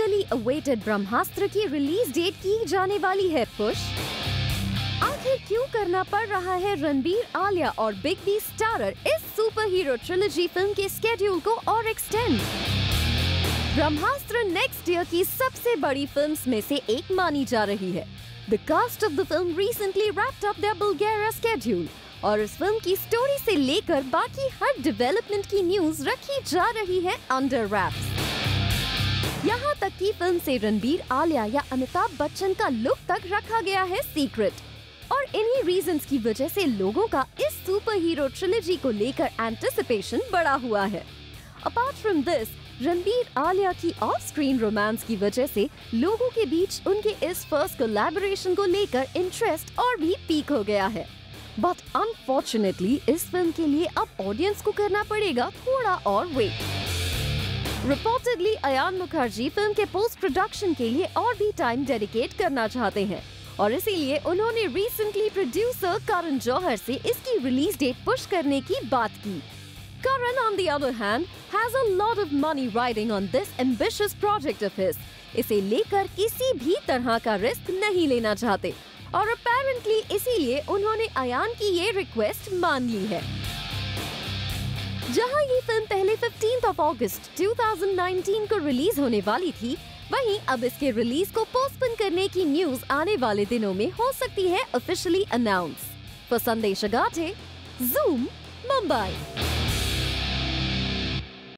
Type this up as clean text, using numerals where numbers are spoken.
ईगरली awaited ब्रह्मास्त्र की release date की जाने वाली है पुश। आखिर क्यों करना पड़ रहा है रणबीर, आलिया और बिग बी स्टारर इस सुपर हीरो ट्रिलॉजी फिल्म के स्केड्यूल को और एक्सटेंड? ब्रह्मास्त्र नेक्स्ट ईयर की सबसे बड़ी फिल्म्स में से एक मानी जा रही है। The cast of the film recently wrapped up their Bulgaria schedule और इस फिल्म की स्टोरी से लेकर बाकी हर डेवलपमेंट की न्यूज रखी जा रही है अंडर रैप्स। यहाँ तक कि फिल्म से रणबीर, आलिया या अमिताभ बच्चन का लुक तक रखा गया है सीक्रेट। और इन्हीं रीजंस की वजह से लोगों का इस सुपर हीरो ट्रिलॉजी को लेकर एंटिसिपेशन बढ़ा हुआ है। Apart from this, Ranbir Alia की ऑफ स्क्रीन रोमांस की वजह से लोगों के बीच उनके इस फर्स्ट कोलैबोरेशन को लेकर इंटरेस्ट और भी पीक हो गया है। बट अनफॉर्चुनेटली इस फिल्म के लिए अब ऑडियंस को करना पड़ेगा थोड़ा और wait. Reportedly Ayan Mukerji film के पोस्ट प्रोडक्शन के लिए और भी टाइम डेडिकेट करना चाहते हैं और इसीलिए उन्होंने रिसेंटली प्रोड्यूसर करण जौहर से इसकी रिलीज डेट पुश करने की बात की। करण on the other hand has a lot of money riding on this ambitious project of his। इसे लेकर किसी भी तरह का रिस्क नहीं लेना चाहते और अपेरेंटली इसीलिए उन्होंने अयान की ये रिक्वेस्ट मान ली है। जहां ये फिल्म पहले 15 अगस्त 2019 को रिलीज होने वाली थी, वहीं अब इसके रिलीज को पोस्टपोन करने की न्यूज आने वाले दिनों में हो सकती है ऑफिशियली अनाउंस। फॉर संदेश अगाटे, ज़ूम, मुंबई।